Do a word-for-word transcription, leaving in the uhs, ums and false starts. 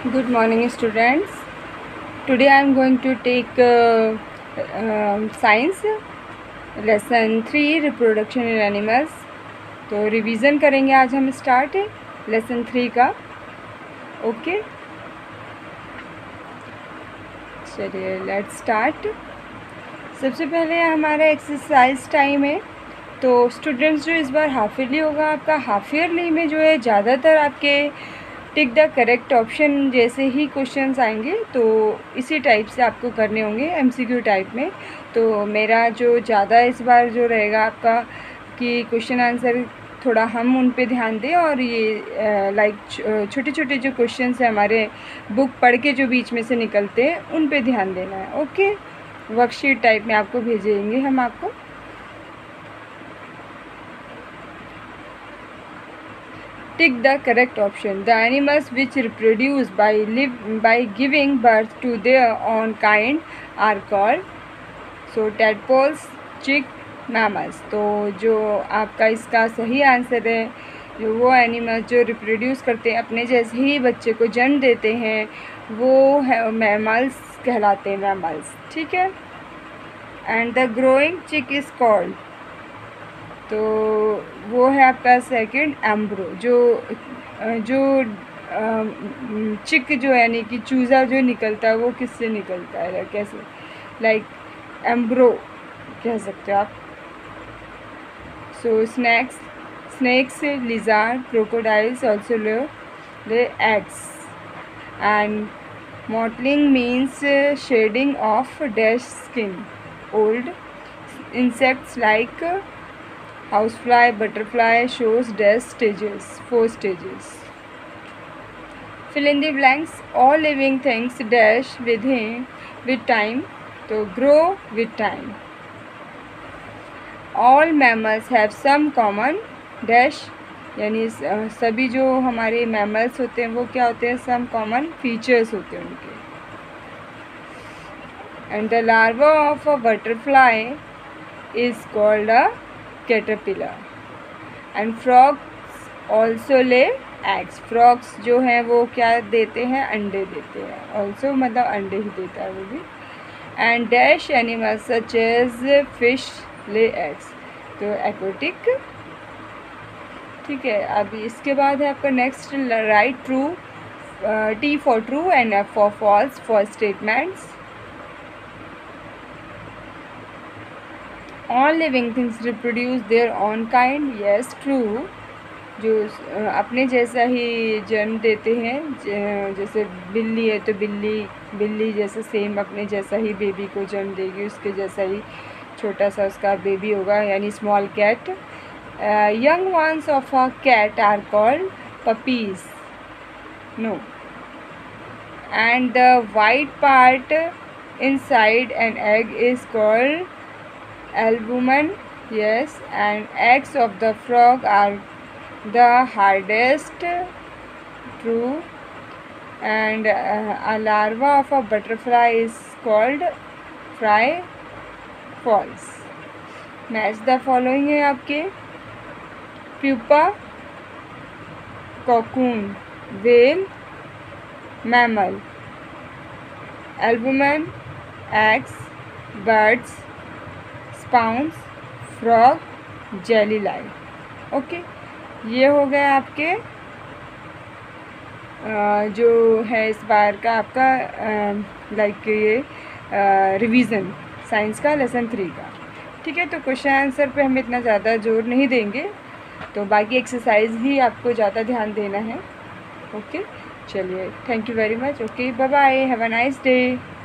Good morning, students. Today I am going to take uh, uh, science lesson three reproduction in animals. तो revision करेंगे आज हम start है lesson three का. Okay, चलिए let's start. सबसे पहले हमारा एक्सरसाइज टाइम है. तो स्टूडेंट्स जो इस बार हाफ ईयरली होगा आपका, हाफ ईयरली में जो है ज़्यादातर आपके टिक द करेक्ट ऑप्शन जैसे ही क्वेश्चंस आएंगे, तो इसी टाइप से आपको करने होंगे एमसीक्यू टाइप में. तो मेरा जो ज़्यादा इस बार जो रहेगा आपका कि क्वेश्चन आंसर थोड़ा हम उन पे ध्यान दें, और ये लाइक छोटे छोटे जो क्वेश्चंस हैं हमारे बुक पढ़ के जो बीच में से निकलते हैं उन पे ध्यान देना है. ओके, वर्कशीट टाइप में आपको भेजेंगे हम आपको. Tick the correct option. The animals which reproduce by live by giving birth to their own kind are called. So tadpoles, chick, mammals. तो जो आपका इसका सही आंसर है, जो वो एनिमल्स जो रिप्रोड्यूस करते हैं, अपने जैसे ही बच्चे को जन्म देते हैं, वो है मैमल्स कहलाते हैं, मैमल्स. ठीक है. And the growing chick is called. तो वो है आपका सेकंड एम्ब्रो. जो जो चिक जो यानी कि चूज़ा जो निकलता है वो किससे निकलता है, कैसे, लाइक एम्ब्रो कह सकते हो आप. So snakes snakes lizard crocodiles also lay lay eggs. And moulting means shedding of dash skin. Old insects like housefly, butterfly shows dash stages, four stages. Fill in the blanks. All living things dash within with time. तो grow with time. All mammals have some common dash, यानी सभी जो हमारे mammals होते हैं वो क्या होते हैं, some common features होते हैं उनके. And the larva of a butterfly is called a caterpillar. And frogs also lay eggs. frogs जो हैं वो क्या देते हैं, अंडे देते हैं. also मतलब अंडे ही देता है वो भी. and dash animals such as fish lay eggs. तो aquatic. ठीक है. अभी इसके बाद है आपका next right true. T for true and F for false for statements. All living things reproduce their own kind. Yes, true. जो अपने जैसा ही जन्म देते हैं, जैसे बिल्ली है तो बिल्ली बिल्ली जैसे सेम अपने जैसा ही बेबी को जन्म देगी, उसके जैसा ही छोटा सा उसका बेबी होगा, यानी small cat. Young ones of a cat are called puppies. No. And the white part inside an egg is called albumen. Yes. And eggs of the frog are the hardest. True. And uh, a larva of a butterfly is called fry. False. Match the following है आपके. pupa, cocoon, whale, mammal. albumen, eggs, birds, spawns, frog, jelly like. Okay, ये हो गए आपके आ, जो है इस बार का आपका लाइक ये रिवीजन साइंस का लेसन थ्री का. ठीक है. तो क्वेश्चन आंसर पे हम इतना ज़्यादा जोर नहीं देंगे, तो बाकी एक्सरसाइज ही आपको ज़्यादा ध्यान देना है. ओके, चलिए, thank you very much. Okay, bye bye, have a nice day.